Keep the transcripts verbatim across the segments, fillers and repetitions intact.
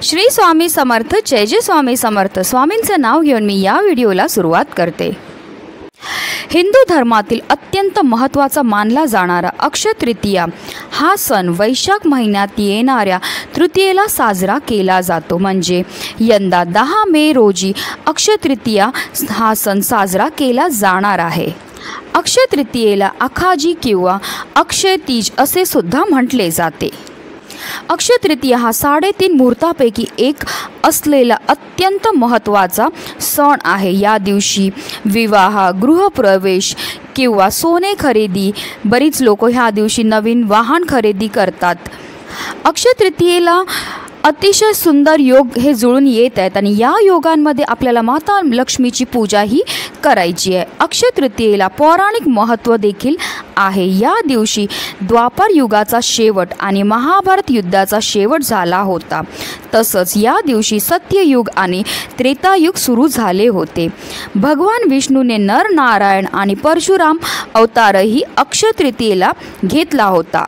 श्री स्वामी समर्थ, जय जय स्वामी समर्थ। स्वामींचं नाव घेऊन मी या व्हिडिओला सुरुवात करते। हिंदू धर्मातील अत्यंत महत्त्वाचा मानला जाणारा अक्षय तृतीया हा सण वैशाख महिन्यात येणाऱ्या तृतीयेला साजरा केला जातो। म्हणजे यंदा दहा मे रोजी अक्षय तृतीया हा सण साजरा केला जाणार आहे। अक्षय तृतीयेला आखाजी किंवा अक्षय तीज असे सुद्धा म्हटले जाते। अक्षय तृतीया हा साडेतीन मुहूर्तापैकी एक असलेला अत्यंत महत्त्वाचा सण आहे। या दिवशी विवाह, गृहप्रवेश किंवा सोने खरेदी, बरीच लोक ह्या दिवशी नवीन वाहन खरेदी करतात। अक्षय तृतीयेला अतिशय सुंदर योग हे जुळून येत आहेत आणि या योगांमध्ये आपल्याला माता लक्ष्मीची पूजाही करायची आहे। अक्षय तृतीयेला पौराणिक महत्त्व देखील आहे। या दिवशी द्वापर युगाचा शेवट आणि महाभारत युद्धाचा शेवट झाला होता। तसंच या दिवशी सत्ययुग आणि त्रेतायुग सुरू झाले होते। भगवान विष्णूने नर नारायण आणि परशुराम अवतारही अक्षय तृतीयेला घेतला होता।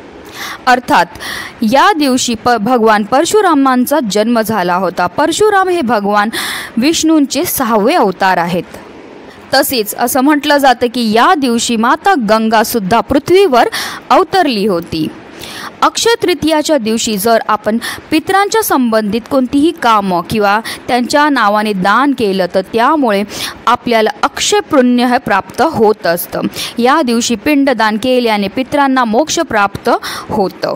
अर्थात या दिवशी प भगवान परशुरामांचा जन्म झाला होता। परशुराम हे भगवान विष्णूंचे सहावे अवतार आहेत। तसेच असं म्हटलं जातं की या दिवशी माता गंगा सुद्धा पृथ्वीवर अवतरली होती। अक्षय तृतीयाच्या दिवशी जर आपण पितरांच्या संबंधित कोणतीही कामं किंवा त्यांच्या नावाने दान केलं तर त्यामुळे आपल्याला अक्षय पुण्य हे प्राप्त होत असतं। या दिवशी पिंडदान केल्याने पितरांना मोक्ष प्राप्त होतं।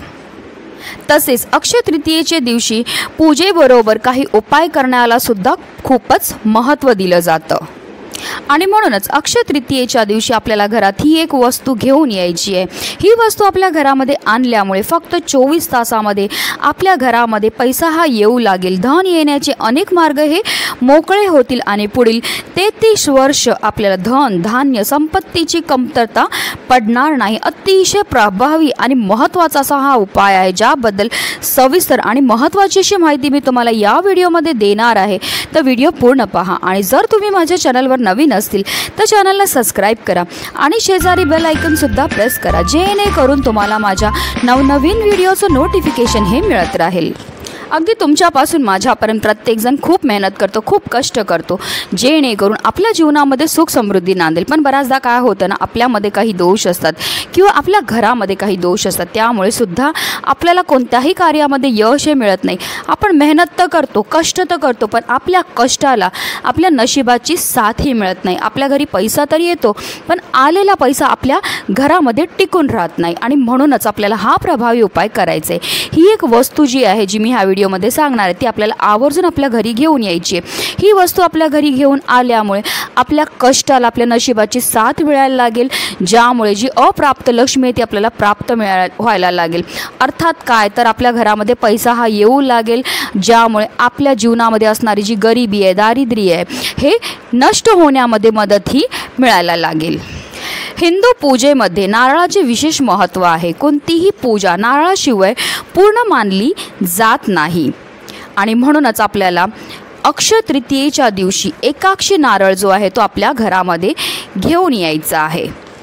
तसेच अक्षय तृतीयेच्या दिवशी पूजेबरोबर काही उपाय करण्याला सुद्धा खूपच महत्त्व दिलं जातं आणि म्हणूनच अक्षय तृतीयेच्या दिवशी आपल्याला घरात ही एक वस्तू घेऊन यायची आहे। ही वस्तू आपल्या घरामध्ये आणल्यामुळे फक्त चोवीस तासामध्ये आपल्या घरामध्ये पैसा हा येऊ लागेल। धन येण्याचे अनेक मार्ग हे मोकळे होतील आणि पुढील तेहतीस वर्ष आपल्याला धन, धान्य, संपत्तीची कमतरता पडणार नाही। अतिशय प्रभावी आणि महत्त्वाचा असा हा उपाय आहे, ज्याबद्दल सविस्तर आणि महत्त्वाची अशी माहिती मी तुम्हाला या व्हिडिओमध्ये देणार आहे। तर व्हिडिओ पूर्ण पहा आणि जर तुम्ही माझ्या चॅनलवर नवीन असतील तर चॅनलला सबस्क्राईब करा आणि शेजारी बेल आयकॉन सुद्धा प्रेस करा, जेणेकरून तुम्हाला माझ्या नवनवीन व्हिडिओचं नोटिफिकेशन हे मिळत राहील। अगदी तुमच्यापासून माझ्यापर्यंत प्रत्येकजण खूप मेहनत करतो, खूप कष्ट करतो, जेणेकरून आपल्या जीवनामध्ये सुख समृद्धी नांदेल। पण बऱ्याचदा काय होतं ना, आपल्यामध्ये काही दोष असतात किंवा आपल्या घरामध्ये काही दोष असतात, त्यामुळे सुद्धा आपल्याला कोणत्याही कार्यामध्ये यश हे मिळत नाही। आपण मेहनत तर करतो, कष्ट तर करतो, पण आपल्या कष्टाला आपल्या नशिबाची साथही मिळत नाही। आपल्या घरी पैसा तरी येतो, पण आलेला पैसा आपल्या घरामध्ये टिकून राहत नाही आणि म्हणूनच आपल्याला हा प्रभावी उपाय करायचा आहे। ही एक वस्तू जी आहे जी मी ह्या व्हिडिओमध्ये सांगणार आहे ती आपल्याला आवर्जून आपल्या घरी घेऊन यायची आहे। ही वस्तू आपल्या घरी घेऊन आल्यामुळे आपल्या कष्टाला, आपल्या नशिबाची साथ मिळायला लागेल, ज्यामुळे जी अप्राप्त लक्ष्मी आहे ती आपल्याला प्राप्त मिळायला व्हायला लागेल। अर्थात काय तर आपल्या घरामध्ये पैसा हा येऊ लागेल, ज्यामुळे आपल्या जीवनामध्ये असणारी जी गरिबी आहे, दारिद्र्य आहे, हे नष्ट होण्यामध्ये मदतही मिळायला लागेल। हिंदू पूजेमध्ये नारळाचे विशेष महत्त्व आहे। कोणतीही पूजा नारळाशिवाय पूर्ण मानली जात नाही आणि म्हणूनच आपल्याला अक्षय तृतीयेच्या दिवशी एकाक्षी नारळ जो आहे तो आपल्या घरामध्ये घेऊन यायचा आहे।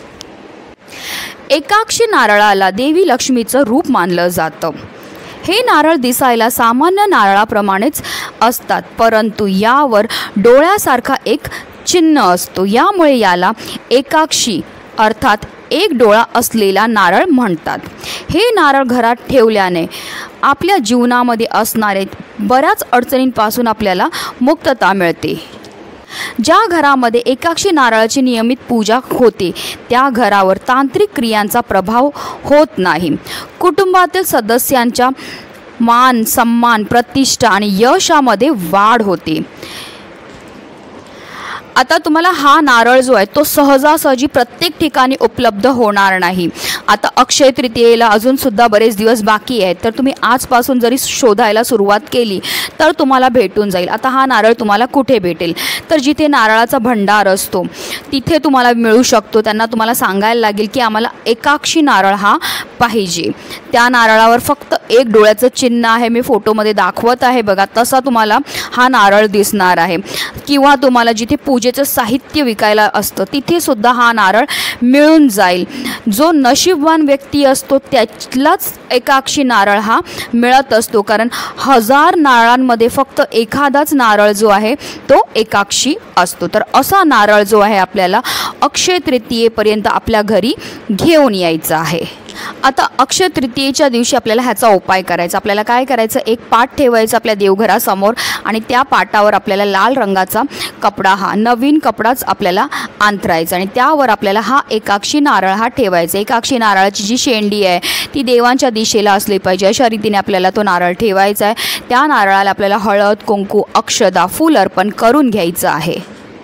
एकाक्षी नारळाला देवी लक्ष्मीचं रूप मानलं जातं। हे नारळ दिसायला सामान्य नारळाप्रमाणेच असतात, परंतु यावर डोळ्यासारखा एक चिन्ह असतो, यामुळे याला एकाक्षी अर्थात एक डोळा असलेला नारळ म्हणतात। हे नारळ घरात ठेवल्याने आपल्या जीवनामध्ये असणारे बऱ्याच अडचणींपासून आपल्याला मुक्तता मिळते। ज्या घरामध्ये एकाक्षी नारळाची नियमित पूजा होते त्या घरावर तांत्रिक क्रियांचा प्रभाव होत नाही। कुटुंबातील सदस्यांच्या मान, सन्मान, प्रतिष्ठा आणि यशामध्ये वाढ होते। आता तुम्हाला हा नारळ जो आहे तो सहजासहजी प्रत्येक ठिकाणी उपलब्ध होणार नाही। आता अक्षय तृतीयेला अजूनसुद्धा बरेच दिवस बाकी आहेत, तर तुम्ही आजपासून जरी शोधायला सुरुवात केली तर तुम्हाला भेटून जाईल। आता हा नारळ तुम्हाला कुठे भेटेल तर जिथे नारळाचा भंडार असतो तिथे तुम्हाला मिळू शकतो। त्यांना तुम्हाला सांगायला लागेल की आम्हाला एकाक्षी नारळ हा पाहिजे। त्या नारळावर फक्त एक डोळ्याचं चिन्ह आहे, मी फोटोमध्ये दाखवत आहे बघा, तसा तुम्हाला हा नारळ दिसणार आहे। किंवा तुम्हाला जिथे पूजेचं साहित्य विकायला असतं तिथे सुद्धा हा नारळ मिळून जाईल। जो नशीबवान व्यक्ती असतो त्यालाच एकाक्षी नारळ हा मिळत असतो, कारण हजार नारळांमध्ये फक्त एखादाच नारळ जो आहे तो एकाक्षी असतो। तर असा नारळ जो आहे आपल्याला अक्षय तृतीयेपर्यंत आपल्या घरी घेऊन यायचं आहे। आता अक्षय तृतीयेच्या दिवशी आपल्याला ह्याचा उपाय करायचा। आपल्याला काय करायचं, एक पाट ठेवायचा आपल्या देवघरासमोर आणि त्या पाटावर आपल्याला लाल रंगाचा कपडा, हा नवीन कपडाच आपल्याला अंथरायचा आणि त्यावर आपल्याला हा एकाक्षी नारळ हा ठेवायचा। एकाक्षी नारळाची जी शेंडी आहे ती देवांच्या दिशेला असली पाहिजे, अशा रीतीने आपल्याला तो नारळ ठेवायचा आहे। त्या नारळाला आपल्याला हळद, कुंकू, अक्षदा, फूल अर्पण करून घ्यायचं आहे।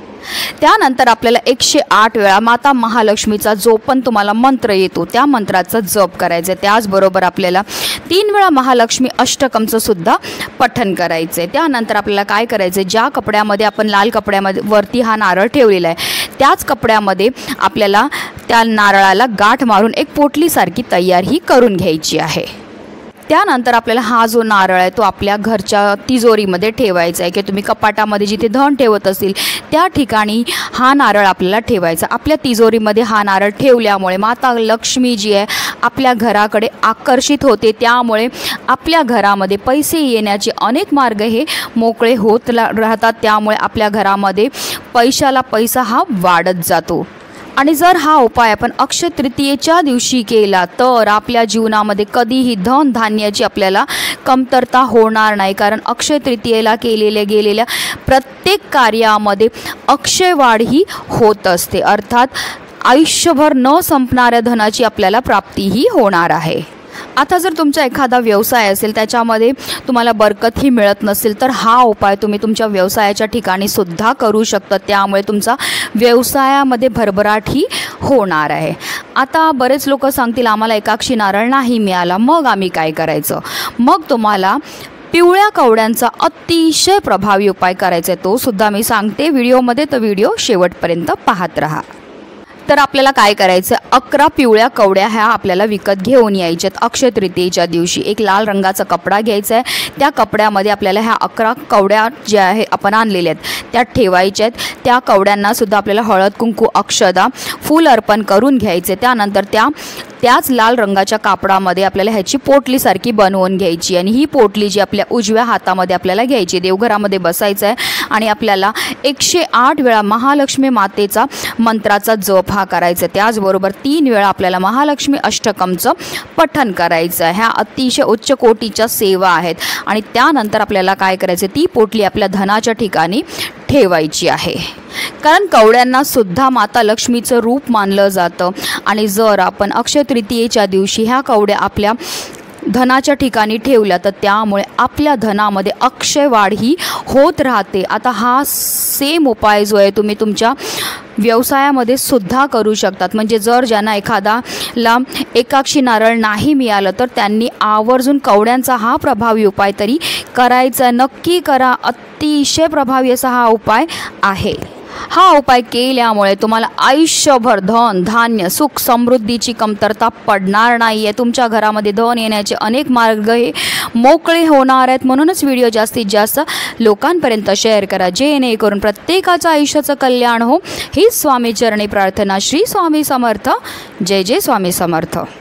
त्यानंतर आपल्याला एकशे आठ वेळा माता महालक्ष्मीचा जो पण तुम्हाला मंत्र येतो त्या मंत्राचा जप करायचा आहे। त्याचबरोबर आपल्याला तीन वेळा महालक्ष्मी अष्टकमचं सुद्धा पठण करायचं आहे। त्यानंतर आपल्याला काय करायचं आहे, ज्या कपड्यामध्ये आपण लाल कपड्यामध्ये वरती हा नारळ ठेवलेला आहे त्याच कपड्यामध्ये आपल्याला त्या नारळाला गाठ मारून एक पोटलीसारखी तयार ही करून घ्यायची आहे। त्यानंतर आपल्याला हा जो नारळ आहे तो आपल्या घरच्या तिजोरीमध्ये ठेवायचा आहे, की तुम्ही कपाटामध्ये जिथे धन ठेवत असतील त्या ठिकाणी हा नारळ आपल्याला ठेवायचा। आपल्या तिजोरीमध्ये हा नारळ ठेवल्यामुळे माता लक्ष्मी जी आहे आपल्या घराकडे आकर्षित होते, त्यामुळे आपल्या घरामध्ये पैसे येण्याचे अनेक मार्ग हे मोकळे होत राहतात। त्यामुळे आपल्या घरामध्ये पैशाला पैसा हा वाढत जातो। आणि जर हा उपाय आपण अक्षय तृतीयेच्या दिवशी केला तर आपल्या जीवनामध्ये कधीही धन धान्याची आपल्याला कमतरता होणार नाही, कारण अक्षय तृतीयेला केलेल्या गेलेल्या प्रत्येक कार्यामध्ये अक्षयवाढ ही होत असते, अर्थात आयुष्यभर न संपणाऱ्या धनाची आपल्याला प्राप्तीही होणार आहे। आता जर तुमचा एखादा व्यवसाय असेल त्याच्यामध्ये तुम्हाला बरकतही मिळत नसेल तर हा उपाय तुम्ही तुमच्या व्यवसायाच्या ठिकाणी सुद्धा करू शकता, त्यामुळे तुमचा व्यवसायामध्ये भरभराटही होणार आहे। आता बरेच लोक सांगतील आम्हाला एकाक्षी नारळ नाही मिळाला, मग आम्ही काय करायचं? मग तुम्हाला पिवळ्या कवड्यांचा अतिशय प्रभावी उपाय करायचा आहे, तो सुद्धा मी सांगते व्हिडिओमध्ये, तर व्हिडिओ शेवटपर्यंत पाहत राहा। तर आपल्याला काय करायचं, अकरा पिवळ्या कवड्या ह्या आपल्याला विकत घेऊन यायच्यात। अक्षय तृतीयेच्या दिवशी एक लाल रंगाचा कपडा घ्यायचा आहे, त्या कपड्यामध्ये आपल्याला ह्या अकरा कवड्या ज्या आहे आपण आणलेल्या आहेत त्या ठेवायच्या आहेत। त्या कवड्यांना सुद्धा आपल्याला हळद, कुंकू, अक्षदा, फूल अर्पण करून घ्यायचे। त्यानंतर त्या त्याच लाल रंगाच्या कापडामध्ये आपल्याला ह्याची पोटलीसारखी बनवून घ्यायची आणि ही पोटली जी आपल्या उजव्या हातामध्ये आपल्याला घ्यायची, देवघरामध्ये बसायचं आहे आणि आपल्याला एकशे आठ वेळा महालक्ष्मी मातेचा मंत्राचा जप हा करायचा। त्याचबरोबर तीन वेळा आपल्याला महालक्ष्मी अष्टकमचं पठण करायचं आहे। ह्या अतिशय उच्च कोटीच्या सेवा आहेत आणि त्यानंतर आपल्याला काय करायचं, ती पोटली आपल्या धनाच्या ठिकाणी ठेवायची आहे, कारण कवड्यांना सुद्धा माता लक्ष्मीचं रूप मानलं जातं। आणि जर आपण अक्षय तृतीयेच्या दिवशी ह्या कवड्या आपल्या धनाच्या ठिकाणी ठेवल्या तर त्यामुळे आपल्या धनामध्ये अक्षयवाढ ही होत राहते। आता हा सेम उपाय जो आहे तुम्ही तुमच्या व्यवसायामध्ये सुद्धा करू शकतात, म्हणजे जर ज्यांना एखादाला एकाक्षी नारळ नाही मिळालं तर त्यांनी आवर्जून कवड्यांचा हा प्रभावी उपाय तरी करायचा, नक्की करा। अतिशय प्रभावी असा हा उपाय आहे। हा उपाय केल्यामुळे तुम्हाला आयुष्यभर धन, धान्य, सुख, समृद्धीची कमतरता पडणार नाही आहे। तुमच्या घरामध्ये धन येण्याचे अनेक मार्ग हे मोकळे होणार आहेत, म्हणूनच व्हिडिओ जास्तीत जास्त लोकांपर्यंत शेअर करा, जेणेकरून प्रत्येकाचं आयुष्याचं कल्याण हो। ही स्वामी चरणी प्रार्थना। श्री स्वामी समर्थ। जय जय स्वामी समर्थ।